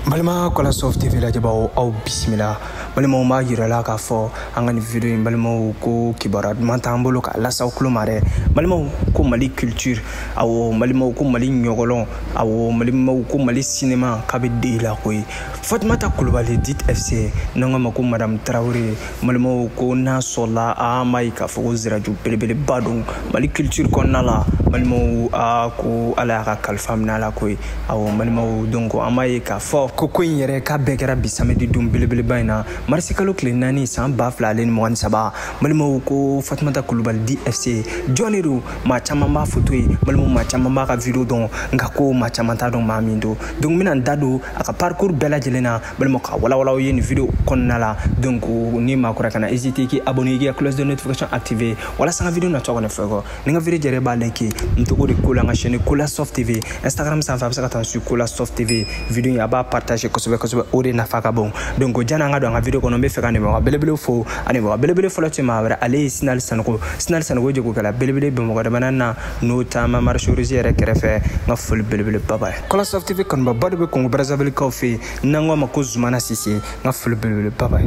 Balima kola soft TV la jaba au bismillah balima ma yira la ka fo angani video in balima ko kibara mantambolo ka la saw klomare balima ko mali culture awo balima ko mali nyogolon awo balima ko mali cinéma ka be de la koy Fatmata Coulibaly dit FC nanga mako madame Traoré balima ko na sola a mai ka fo ziraju belebele badon mali culture ko nala balima ko ala ka kalfam nala koy awo balima donc amai ka fo ko yere ka bekera bi samedi dum bilibili bayna marsi kalo kle nani san ba flalen mo saba malmo ko Fatmata Coulibaly DFC joniru ma chama ma fotoy malmo ma chama ma ka video don ngako ma chama ta don ma mindo donc minan dado aka parcours bela jelena malmo ka wala yeni video konnala donc ni ma ko rakana hésiter ki abonner ki cloche de notification activer wala sa video na to ko ne fego ninga video jere ba leki mtoko de kola nga chaîne Kola Soft TV Instagram sa fa sa sur Kola Soft TV video ya ba partager kosobe ore na faka bon donc jana nga do nga video ko no be feka ne ba belebele fo ani ba belebele fo la tima wara ale sinal sanko je ko kala belebele be mo ko banana no tama marche rosiere krefe nga ful belebele baba Kola Soft TV kon ba bado be ko Brazzaville coffee nango makozu mana sisi nga ful belebele baba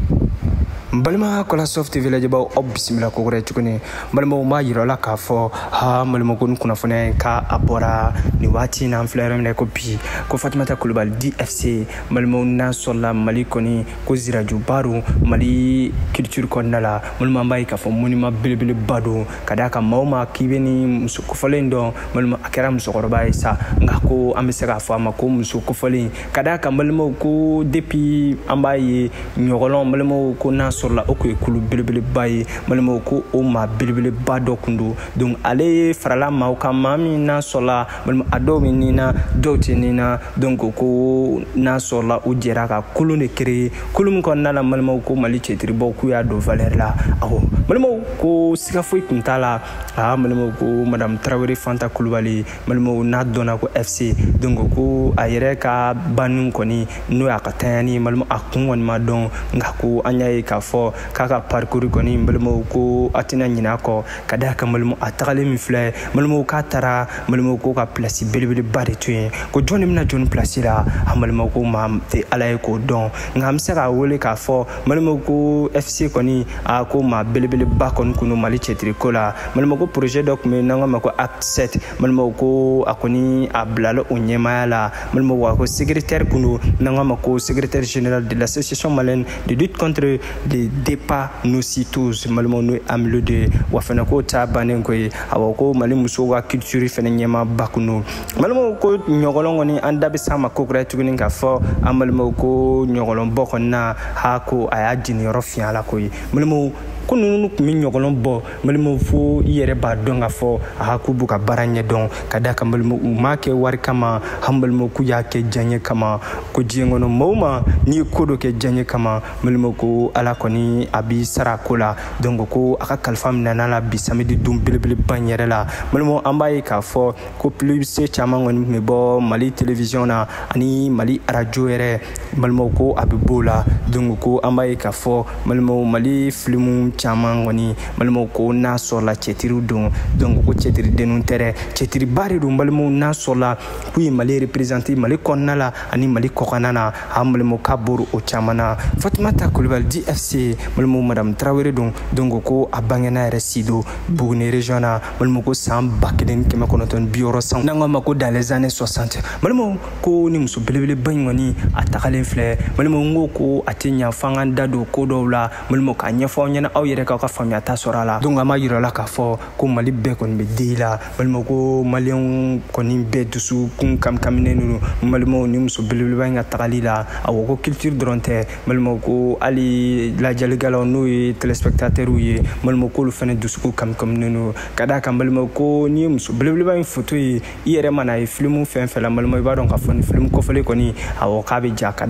balima Kola Soft TV la jaba bismillah ko gore tukuni balima ma yiro la ka fo ha balima ko kuna fone ka abora ni wati na fleur ne ko bi ko Fatmata Coulibaly DFC balima na sola mali koni ko ziraju baru mali culture ko nala balima mbay ka fo monima bilbil bado kada ka mawma kibeni musuko folendo balima akera musoko bay sa ngako ambisera fo amako musuko folin kada ka balima ko depuis ambaye nyogolon balima ko na la oko ekulu bilibili baye malimo ko o ma bilibili bado kundu donc ale frala ma o kamami na sola malimo adomi nina doti nina donc ko na sola o jera ka kulu ne créer kulum ko nala malimo ko mali chetri boku ya do valeur la aho malimo ko sika foi kuntala malimo ko madame Traoré Fanta Coulibaly malimo na dona ko FC donc ko ayere ka banun koni no akatani malimo akun ma don ngako anyaye ka kaka parcours koni mbelmo ko atina nyina ko kada ka mbelmo atagale mi fle mbelmo ka tara mbelmo ko ka place belebele bare tuye ko joni mina joni place la mbelmo ko ma te alay ko don ngam sera wole ka fo mbelmo ko FC koni a ko ma belebele ba kon kuno mali chetri kola mbelmo ko projet doc me nanga mako act 7 mbelmo ko akoni ablalo onyema la mbelmo ko secrétaire kuno nanga mako secrétaire général de l'association malienne de lutte contre les dépas nocitose malmo no amlo de wafana ko ta banen ko awako mali muso wa culture fene nyema bakuno malmo ko nyogolon ni andabe sama ko gretu ni ka fo amalmo ko nyogolon bokonna ha ko aya jini rofia la ko malmo kunu mi nyogolon bo malmo fo yere ba donga fo ha ku buka baranye don kada ka malmo make war kama hambalmo ku yake janye kama ko jengono mawma ni kodo ke janye kama malmo ko ala koni abi sara kola donc ko aka kalfam nanala bi samedi dum bilbil banyere la malmo ambaye ka fo ko plus chama ngoni me bo mali television na ani mali radio ere malmo ko abibola donc ko ambaye ka fo malmo mali film chama ngoni malmo ko na sola chetiru don donc ko chetiri denun tere chetiri bari dum malmo na sola ku mali representer mali konnala ani mali kokanana malmo kaburu o chamana Fatmata Coulibaly DFC malmo madame Traoré donc ko abangena resido bugni regiona malmo ko sam bakden kema konoton bioro sang nanga mako dans les années 60 malmo ko ni muso belebele bangoni atakale fle malmo ngoko atenya fanganda do ko dowla malmo ka nyefo nyana aw yere ka famia ta sorala donc ama yiro la ka fo ko mali be kon be dila malmo ko malion konin be dusu kun kam kaminenu malmo ni muso belebele banga takalila awoko culture dronte malmo ko ali la jalgalo no téléspectateur ou malmo ko fene dusu kam nenu kada kam malmo ko ni muso belebele ba photo yere mana film fen fela malmo ba don ka fon film ko fele koni awoka be jakada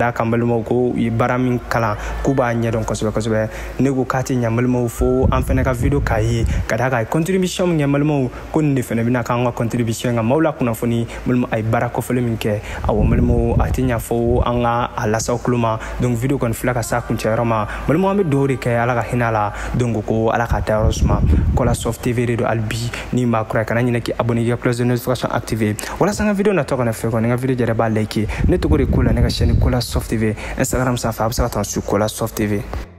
da kan balimaw ko i bara min kalan ku b'a ɲɛdɔn kosɛbɛ ne ko k'a tɛ ɲɛ balimaw fo an fɛnɛ ka video k'a ye ka da ka contribution min kɛ balimaw ko nin de fɛnɛ bɛna k'an ka contribution nka maaw la kunnafoni balimaw a ye baara kɔfɛlen min kɛ awɔ balimaw a tɛ ɲɛ fo an ka a lasaw tulo ma donc video kɔni filɛ ka s'a kuncɛyɔrɔ ma balimaw an bɛ dugawu de kɛ ala ka hinɛ a la donc ko ala ka dayɔrɔ suma Kola Soft TV de don hali bi ni maa kura ye kana ɲinɛ k'i abonné k'i ka cloche de notification activé walasa n ka video natɔ kana fɛ kɔni n ka video jɛrɛ b'a like ne tɔgɔ de Kola ne ka chaîne Kola Soft TV Instagram sanfɛ a bɛ se ka t'an su Kola Soft TV